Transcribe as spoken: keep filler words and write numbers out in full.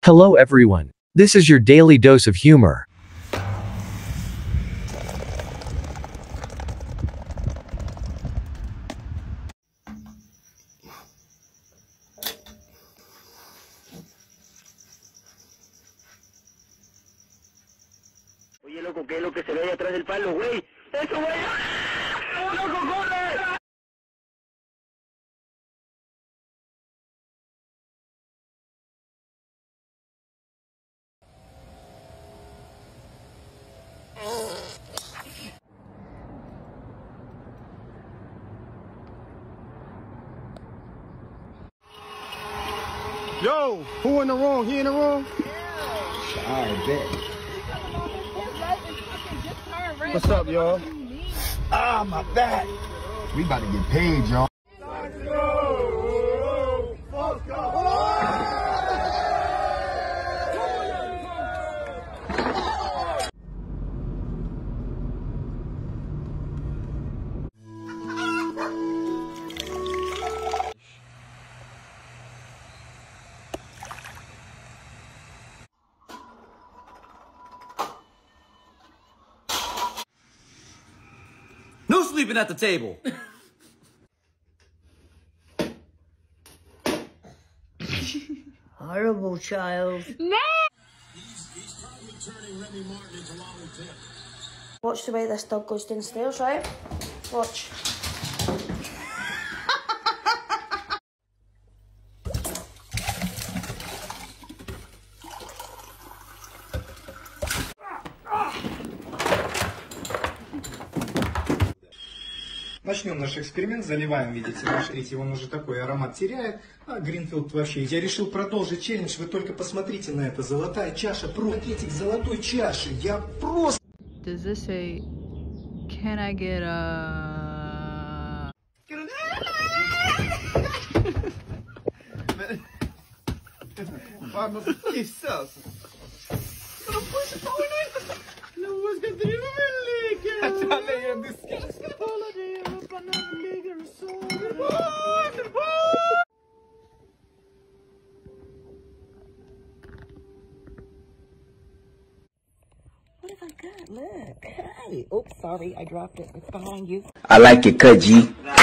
Hello everyone. This is your daily dose of humor. Oye, loco, ¿qué es lo que se ve ahí atrás del palo, güey? ¡Eso, güey! ¡Ah, loco, corre! Yo, who in the wrong? He in the wrong? Yeah. I bet. What's up, y'all? Ah, my back. We about to get paid, y'all. Let's go! Let's go! No sleeping at the table. Horrible child. No! He's, he's probably turning Remy Martin into Wally Pitt. Watch the way this dog goes downstairs, right? Watch. Начнем наш эксперимент, заливаем, видите, наш третий, он уже такой аромат теряет, а Гринфилд вообще. Я решил продолжить челлендж, вы только посмотрите на это, золотая чаша, пакетик золотой чаши, я просто... Does this say, can I get a... Vamos quizás. Não puxa para o não vou esquecer o meu liga. What have I got? Look. Hey. Oops, sorry. I dropped it. It's behind you. I like it, cut G.